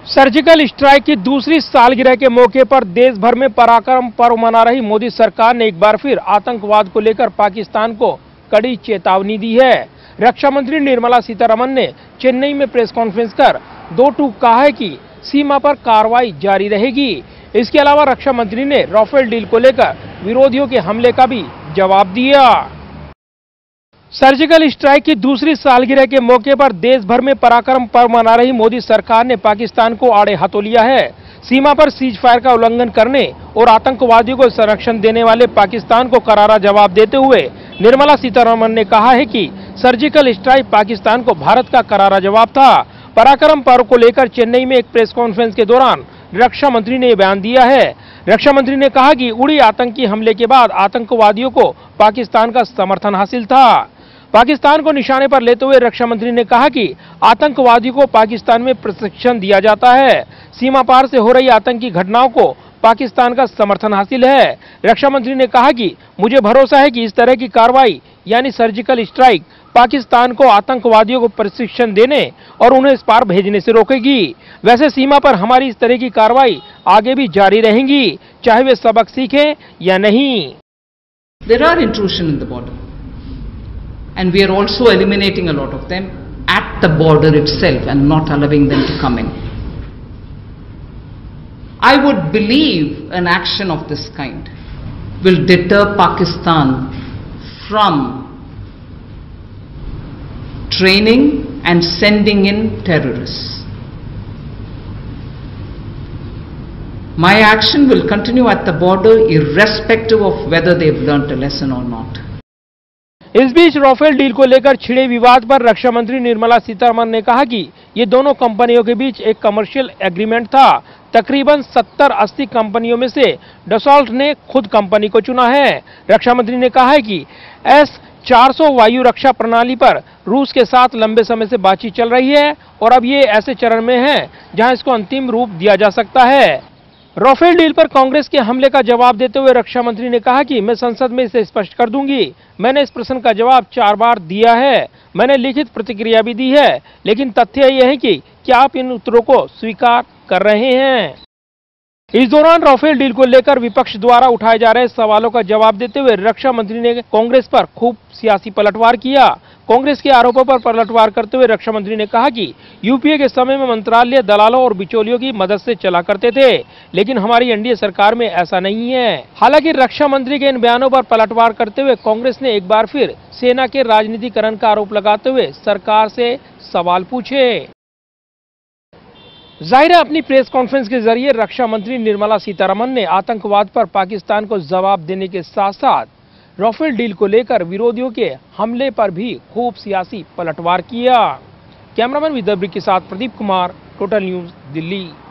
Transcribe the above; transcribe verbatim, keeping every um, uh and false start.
Surgical strike की दूसरी सालगिरह के मौके पर देश भर में पराक्रम पर्व मना रही मोदी सरकार ने एक बार फिर आतंकवाद को लेकर पाकिस्तान को कड़ी चेतावनी दी है। रक्षा मंत्री निर्मला सीतारमण ने चेन्नई में प्रेस कॉन्फ्रेंस कर दो टूक कहा है कि सीमा पर कार्रवाई जारी रहेगी। इसके अलावा रक्षा मंत्री ने राफेल डील को लेकर विरोधियों के हमले का भी जवाब दिया। सर्जिकल स्ट्राइक की दूसरी सालगिरह के मौके पर देश भर में पराक्रम पर्व मना रही मोदी सरकार ने पाकिस्तान को आड़े हाथों लिया है। सीमा पर सीज फायर का उल्लंघन करने और आतंकवादियों को संरक्षण देने वाले पाकिस्तान को करारा जवाब देते हुए निर्मला सीतारमण ने कहा है कि सर्जिकल स्ट्राइक पाकिस्तान को भारत का करारा जवाब था। पराक्रम पर्व को लेकर चेन्नई में एक प्रेस कॉन्फ्रेंस के दौरान रक्षा मंत्री ने बयान दिया है। रक्षा मंत्री ने कहा कि उड़ी आतंकी हमले के बाद आतंकवादियों को पाकिस्तान का समर्थन हासिल था। पाकिस्तान को निशाने पर लेते हुए रक्षा मंत्री ने कहा कि आतंकवादियों को पाकिस्तान में प्रशिक्षण दिया जाता है। सीमा पार से हो रही आतंकी घटनाओं को पाकिस्तान का समर्थन हासिल है। रक्षा मंत्री ने कहा कि मुझे भरोसा है कि इस तरह की कार्रवाई यानी सर्जिकल स्ट्राइक पाकिस्तान को आतंकवादियों को प्रशिक्षण देने और उन्हें इस पार भेजने से रोकेगी। वैसे सीमा पर हमारी इस तरह की कार्रवाई आगे भी जारी रहेंगी, चाहे वे सबक सीखें या नहीं। There are intrusion in the border. And we are also eliminating a lot of them at the border itself and not allowing them to come in. I would believe an action of this kind will deter Pakistan from training and sending in terrorists. My action will continue at the border irrespective of whether they've learnt a lesson or not. इस बीच Rafale deal को लेकर छिड़े विवाद पर रक्षा मंत्री निर्मला सीतारमण ने कहा कि ये दोनों कंपनियों के बीच एक कमर्शियल एग्रीमेंट था। तकरीबन सत्तर अस्सी कंपनियों में से डसॉल्ट ने खुद कंपनी को चुना है। रक्षा मंत्री ने कहा है कि एस चार सौ वायु रक्षा प्रणाली पर रूस के साथ लंबे समय से बातचीत चल रही है और अब ये ऐसे चरण में है जहां इसको अंतिम रूप दिया जा सकता है। राफेल डील पर कांग्रेस के हमले का जवाब देते हुए रक्षा मंत्री ने कहा कि मैं संसद में इसे स्पष्ट कर दूंगी। मैंने इस प्रश्न का जवाब चार बार दिया है, मैंने लिखित प्रतिक्रिया भी दी है, लेकिन तथ्य यह है कि क्या आप इन उत्तरों को स्वीकार कर रहे हैं। इस दौरान राफेल डील को लेकर विपक्ष द्वारा उठाए जा रहे सवालों का जवाब देते हुए रक्षा मंत्री ने कांग्रेस पर खूब सियासी पलटवार किया। कांग्रेस के आरोपों पर पलटवार करते हुए रक्षा मंत्री ने कहा कि यूपीए के समय में मंत्रालय दलालों और बिचौलियों की मदद से चला करते थे, लेकिन हमारी एनडीए सरकार में ऐसा नहीं है। हालांकि रक्षा मंत्री के इन बयानों पर पलटवार करते हुए कांग्रेस ने एक बार फिर सेना के राजनीतिकरण का आरोप लगाते हुए सरकार से सवाल पूछे। जाहिर है, अपनी प्रेस कॉन्फ्रेंस के जरिए रक्षा मंत्री निर्मला सीतारमण ने आतंकवाद पर पाकिस्तान को जवाब देने के साथ साथ राफेल डील को लेकर विरोधियों के हमले पर भी खूब सियासी पलटवार किया। कैमरामैन विदर्भ के साथ प्रदीप कुमार, टोटल न्यूज, दिल्ली।